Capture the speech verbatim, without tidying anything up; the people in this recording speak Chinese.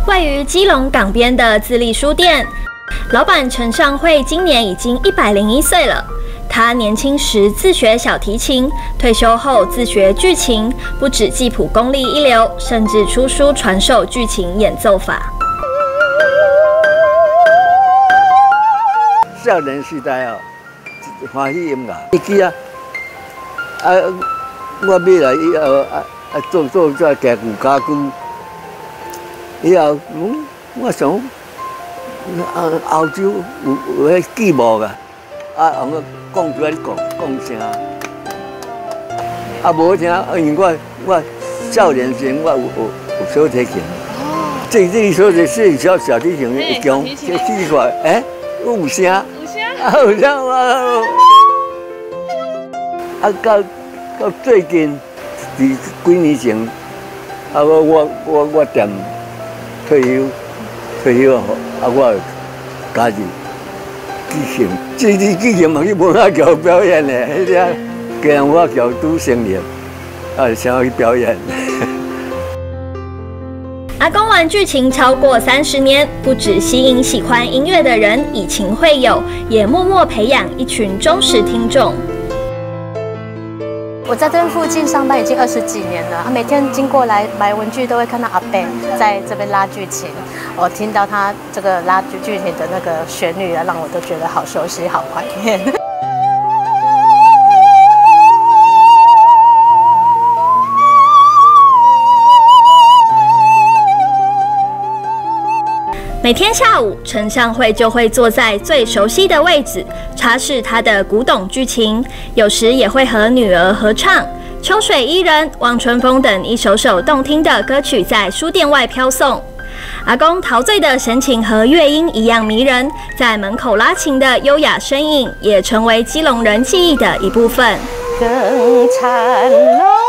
位于基隆港边的自立书店，老板陈尚慧今年已经一百零一岁了。他年轻时自学小提琴，退休后自学剧琴，不止技谱功力一流，甚至出书传授剧琴演奏法。 少年时代哦，欢喜音乐，伊记啊，啊，我买来以后啊啊做做做家具家具，以后嗯，我想啊澳洲有有迄剧目个，啊，红个讲出来讲讲声，啊无听，因为我我少年时我有有有小提琴，这这小提是小小提琴一种，这奇怪，诶。有声，有声，啊有声啊！啊到到最近，伫几年前，啊我我我我店退休，退休后，啊我加入剧情，这这剧情嘛去文化桥表演的，迄只既然文化桥拄成立，啊想要去表演。 阿公玩剧情超过三十年，不只吸引喜欢音乐的人以情会友，也默默培养一群忠实听众。 我在这边附近上班已经二十几年了，每天经过来买文具都会看到阿伯在这边拉剧琴。我听到他这个拉剧剧琴的那个旋律啊，让我都觉得好熟悉、好怀念。 每天下午，陈尚慧就会坐在最熟悉的位置，擦拭她的古董剧情，有时也会和女儿合唱《秋水伊人》《望春风》等一首首动听的歌曲在书店外飘送。阿公陶醉的神情和乐音一样迷人，在门口拉琴的优雅身影，也成为基隆人记忆的一部分。 更灿烂。